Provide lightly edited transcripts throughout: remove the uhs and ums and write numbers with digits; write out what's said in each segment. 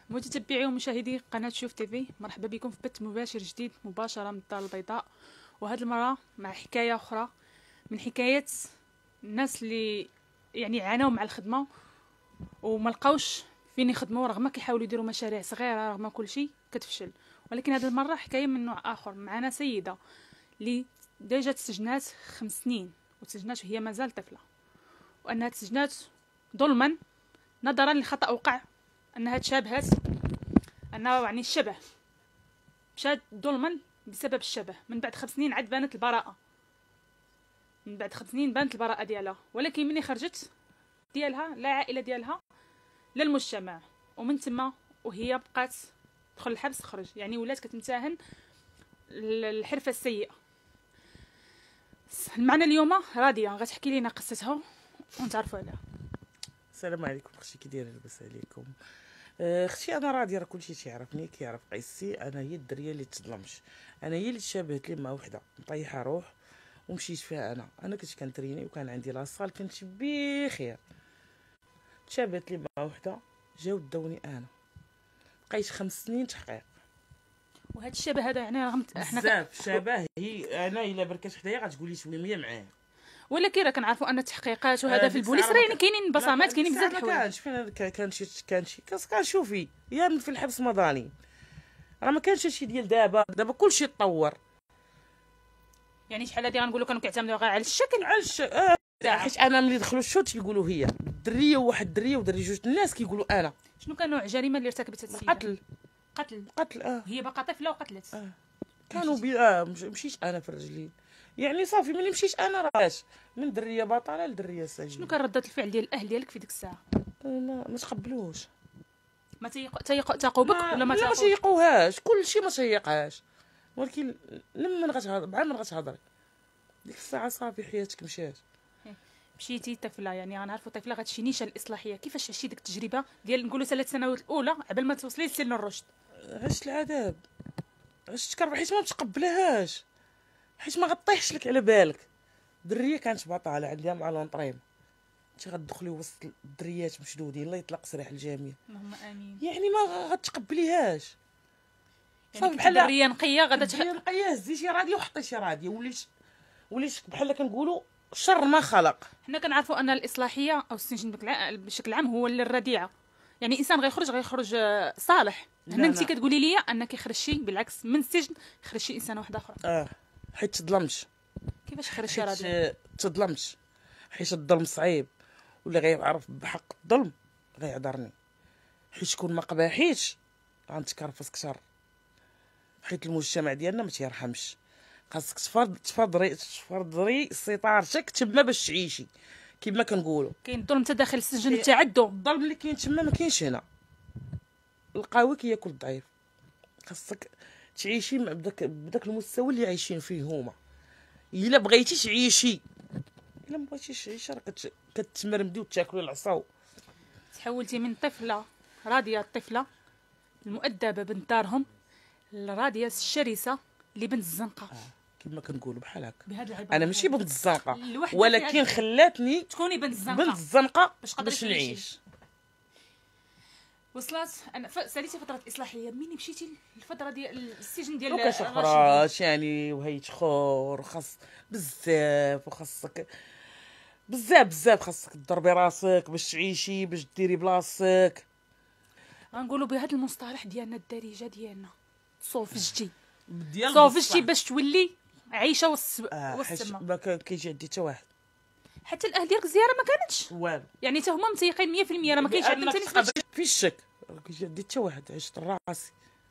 متتبعي ومشاهدي قناة شوف تيفي، مرحبا بكم في بث مباشر جديد مباشرة من الدار البيضاء. وهذه المرة مع حكاية أخرى من حكايات الناس اللي يعني عانوا مع الخدمة وما لقاوش فين يخدموا، رغم كيحاولوا يديروا مشاريع صغيرة، رغم كل شيء كتفشل. ولكن هذه المرة حكاية من نوع آخر. معنا سيدة اللي ديجا تسجنات 5 سنين، وتسجنات وهي مازال طفلة، وأنها تسجنات ظلما نظرا لخطأ وقع، انها تشابهت، انها يعني الشبه مشات ظلما بسبب الشبه. من بعد 5 سنين عاد بانت البراءه، من بعد 5 سنين بانت البراءه ديالها. ولكن ملي خرجت ديالها لا عائله ديالها لا المجتمع، ومن تما وهي بقات تدخل الحبس تخرج، يعني ولات كتمتهن الحرفه السيئه. معنا اليوم راضيه غتحكي لنا قصتها ونتعرفوا عليها. السلام عليكم اختي، كي دايره؟ لاباس عليكم؟ اختي انا راضيه، راه كلشي تيعرفني، كيعرف قصتي. انا هي الدريه اللي تظلمش، انا هي اللي تشابهت لي مع وحده مطيحه روح ومشيت فيها. انا كنت كنتريني وكان عندي لاصال، كنت بخير. تشابهت لي مع وحده، جاو داوني انا، بقيت 5 سنين تحقيق. وهذا الشبه هذا يعني رغم احنا بزاف شبه. هي انا الا بركات حدايا غتقولي شويه معايا، ولكن راه كنعرفوا ان التحقيقات وهذا في البوليس راه يعني كاينين بصمات، كاينين بزاف د الحوايج. فين كان شوفي يا في الحبس مظالم، راه ما كانش هادشي ديال دابا كلشي تطور. يعني شحال هادي غنقولوا كانوا كيعتمدوا غير على الشكل، حيت انا ملي دخلوا الشوط كيقولوا هي الدريه وواحد الدريه ودري جوج الناس كيقولوا انا. شنو كان نوع الجريمه اللي ارتكبت هاد السيده؟ قتل. هي باقا طفله وقتلت. كانوا مشيت انا في رجلي، يعني صافي ملي مشيت انا راش من دريه بطاله لدريه سجين. شنو كان رده الفعل ديال الاهل ديالك في ديك الساعه؟ ما تقبلوش، ما تيقوا بك ولا ما تيقوهاش؟ كلشي ما تيقهاش، ولكن لما غتهضر مع من غتهضري ديك الساعه صافي حياتك مشات. مشيتي طفله، يعني غنعرفوا طفله غتمشي نيشان الاصلاحيه. كيفاش عشتي ديك التجربه ديال نقولوا 3 سنوات الاولى قبل ما توصلي لسن الرشد؟ عشت العذاب، عشت كرب، حيت ما متقبلهاش، حيت ما غطيحش لك على بالك. دريه كانت بطاله عندها مع لونطريم، انت غتدخلي وسط الدريات مشدودين، الله يطلق سراح الجميع، اللهم امين. يعني ما غتقبليهاش. يعني بحال الدريه نقيه غادا نقيه، هزيتي راديو وحطيتي راديو، وليت بحال كنقولوا شر ما خلق. حنا كنعرفوا ان الاصلاحيه او السجن بشكل عام هو للرديعه، يعني انسان غيخرج صالح. هنا انت كتقولي لي ان كيخرج شي بالعكس من السجن، يخرج شي انسانه واحده اخرى. حيت تظلمش. كيفاش خرج شي راضي؟ تظلمش حيت الظلم صعيب، واللي غيعرف بحق الظلم غيعذرني، حيت شكون ما قباحيتش غنتكرفس كثر، حيت المجتمع ديالنا ما تيرحمش. خاصك تفرضي سيطرتك تما باش تعيشي كما كنقولوا. كاين الظلم حتى داخل السجن، التعدي، الظلم اللي كاين تما ما كاينش هنا. القوي كياكل الضعيف، خاصك تعيشي بداك المستوى اللي عايشين فيه هما. الا بغيتي تعيشي، الا ما بغيتيش تعيشي راه كتمرمدي وتاكلي العصا. تحولتي من طفله راضيه، الطفله المؤدبه بنت دارهم، الراضيه الشرسه اللي بنت الزنقه. كما كنقولوا بحال هكا. انا ماشي بنت الزنقه، ولكن خلاتني تكوني بنت الزنقه باش نعيش. وصلت انا ساليتي فتره اصلاحيه، منين مشيتي الفتره ديال السجن ديال كتخرج يعني وهيت خور، خاص بزاف، وخاصك بزاف خاصك تضربي راسك باش تعيشي، باش ديري بلاصتك. غنقولوا بهذا المصطلح ديالنا الدارجه ديالنا، صوفجتي صوفجتي باش تولي عايشه وسط السما. ما كيجي عندي حتى واحد، حتى الاهل ديالك زياره ما كانتش والو، يعني حتى هما متيقين 100% راه ما كاينش عندهم حتى نسبه في الشك. ما كيجي عندي حتى واحد، عشت راسي.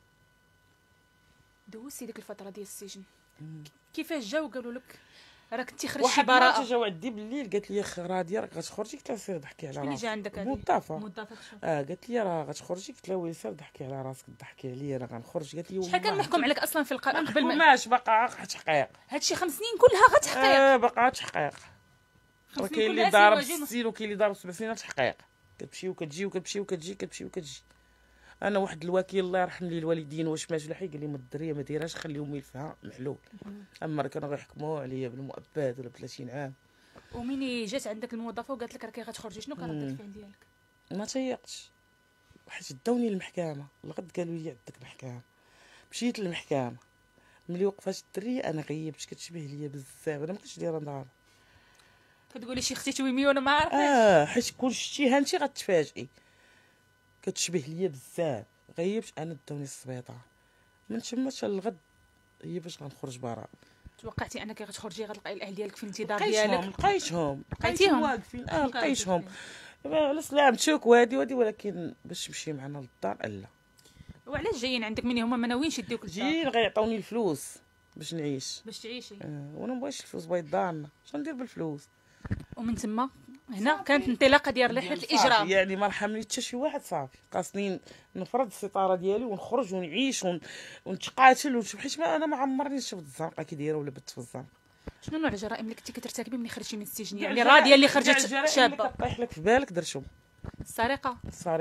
دوزتي ديك الفتره ديال السجن، كيفاش جاو قالوا لك راك كنتي خرجتي براءه؟ واحد جاو عندي بالليل قالت لي راضيه راك غتخرجي، قلت لها سير ضحكي على راسك. شكون اللي جا عندك؟ موظفه قالت لي راه غتخرجي، قلت لها ويلي سير ضحكي على راسك، ضحكي عليا انا غنخرج. قالت لي شحال كان محكوم عليك اصلا في القانون قبل ما ماش باقا تحقيق؟ هادشي 5 سنين كلها غير تحقيق. باقا تحقيق. كاين اللي ضارب 6 سنين وكاين اللي ضارب 7 سنين تحقيق. كتمشي وكتجي وكتمشي وكتجي، كتمشي وكتجي. انا واحد الوكيل الله يرحم لي الوالدين واش مات ولا حي قال لي ما الدريه ما ديرهاش، خليهم يلفها محلول. اما راه كانوا غيحكموا عليا بالمؤبد ولا 30 عام. ومني جات عندك الموظفه وقالت لك راكي غتخرجي، شنو كان رده الفعل ديالك؟ ما تيقتش، حيت داوني للمحكمه. الغد قالوا لي عندك محكمه، مشيت للمحكمه. ملي وقفات الدريه انا غيبت، كتشبه ليا بزاف، انا ما كنتش دايره نهار. كتقولي شي اختي تويمي وانا ما عارفاش. حيت كون شتيها انت غتفاجئي، كتشبه ليا بزاف. غيبت انا، داوني للسبيطار. من تما حتى الغد هي باش غنخرج برا. توقعتي انك غتخرجي غتلقاي الاهل ديالك في الانتظار لقيتهم ديالك؟ لقيتهم واقفين. لقيتهم على سلامتك وهادي ولكن باش تمشي معنا للدار لا. وعلاش جايين عندك مني هما ما ناويينش يديوك للدار؟ جايين غيعطوني الفلوس باش نعيش، باش تعيشي. وانا مبغيتش الفلوس، بغيت دارنا. شنو ندير بالفلوس؟ ومن تما هنا كانت انطلاقه ديال رحله الاجرام. يعني ما رحمني حتى شي واحد. صافي خاصني نفرض السيطره ديالي ونخرج ونعيش ونتقاتل ونشوف، حيت انا ما عمرني شفت الزنقه كي دايره ولا بت في الزنقه. شنو نوع الجرائم اللي كنتي كترتكبي ملي خرجتي من السجن؟ يعني راضيه اللي خرجت شابه؟ كطيح لك في بالك درتهم. السرقه،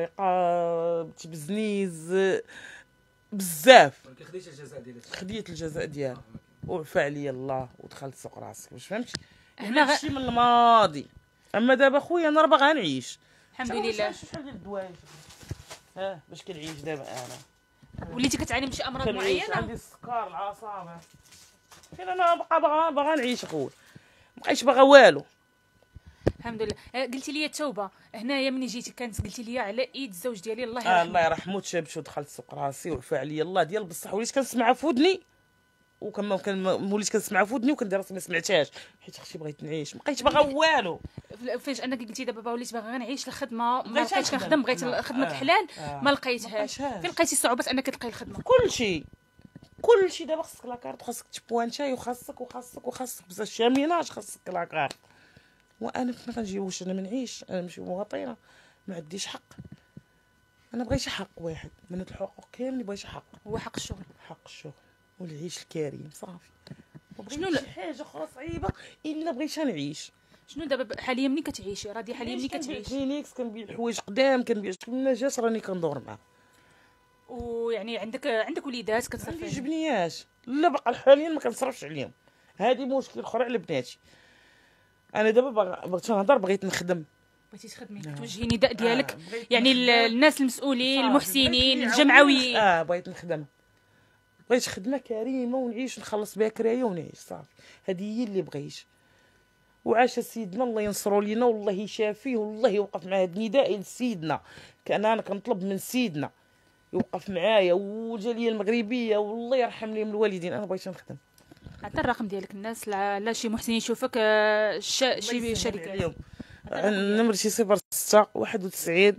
تبزنيز، بزاف. خديتي الجزاء ديالك؟ خديت الجزاء ديالي وعفى عليا الله ودخلت سوق راسك. واش فهمتي؟ هنا هادشي من الماضي. اما دابا خويا انا راه باغا نعيش. الحمد لله. شحال ديال الدوايج باش كنعيش دابا انا. وليتي كتعاني من شي امراض عندي معينه؟ السكر، العصابه. فين انا باغا نعيش اخويا، مابقيتش باغا والو. الحمد لله. قلتي لي التوبه هنايا ملي جيتي كانت قلتي لي على ايد الزوج ديالي الله يرحمه. الله يرحمه. تشابت ودخلت سوق راسي وعفى عليا الله ديال بصح. وليت كنسمعها في ودني وليت كنسمعها في ودني وكندير راسي ما سمعتهاش، حيت اختي بغيت نعيش، مابقيتش باغا والو. فاش انك قلتي دابا وليت باغا نعيش الخدمه ما بقيتش كنخدم، بغيت الخدمه الحلال ما لقيتهاش. فين لقيتي صعوبه انك تلقاي الخدمه؟ كلشي دابا خاصك لاكارت، خاصك تبوانتاي، وخاصك بزاف شاميناج، خاصك لاكارت. وانا فين غنجي؟ واش انا ما نعيش؟ انا ماشي مواطنه، ما عنديش حق. انا بغيت حق واحد من الحقوق كامل، بغيت حق، هو حق الشغل. حق الشغل والعيش الكريم. صافي شنو شي حاجه اخرى صعيبه الا بغيت نعيش. شنو دابا حاليا ملي كتعيشي؟ راضيه حاليا ملي كنبيع كتعيشي؟ كلينيكس، كنبيع الحوايج قدام، كنبيع النجاش، راني كندور معاه. ويعني عندك وليدات كتصرفي؟ عندي جبنيات، لا باقا حاليا ما كنصرفش عليهم. هذه مشكل اخر على بناتي. انا دابا بغيت نهضر، بغيت نخدم. بغيتي تخدمي، توجهي نداء ديالك يعني الناس المسؤولين المحسنين الجمعويين. بغيت نخدم، بغيت خدمه كريمه ونعيش، نخلص بها كرايه ونعيش. صافي هذه هي اللي بغيت. وعاش سيدنا الله ينصرو لينا والله يشافيه والله يوقف معاه. هذا ندائي لسيدنا، انا كنطلب من سيدنا يوقف معايا والجاليه المغربيه والله يرحم لهم الوالدين. انا بغيت نخدم. عطا الرقم ديالك الناس لا شي محسن يشوفك، شي شركه. نمرتي 06 91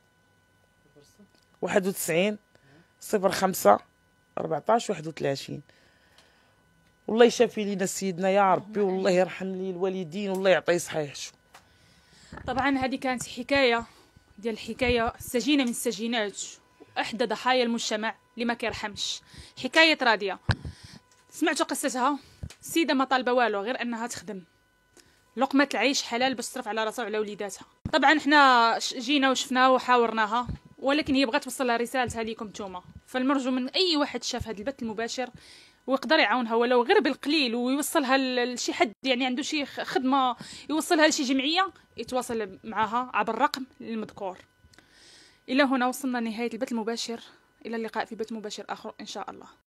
05 14 31. والله يشافي لينا سيدنا يا ربي، والله يرحم لي الوالدين والله يعطيه صحيح. طبعا هذه كانت حكايه سجينه من السجينات، احدى ضحايا المجتمع اللي ما كيرحمش. حكايه راضيه سمعتوا قصتها. السيده ما طالبه والو غير انها تخدم، لقمه العيش حلال باش تصرف على راسها وعلى وليداتها. طبعا حنا جينا وشفناها وحاورناها، ولكن هي بغات توصل لها رسالتها ليكم نتوما. فالمرجو من اي واحد شاف هذا البث المباشر ويقدر يعاونها ولو غير بالقليل ويوصلها لشي حد يعني عنده شي خدمه، يوصلها لشي جمعيه، يتواصل معها عبر الرقم المذكور. الى هنا وصلنا لنهايه البث المباشر. الى اللقاء في بث مباشر اخر ان شاء الله.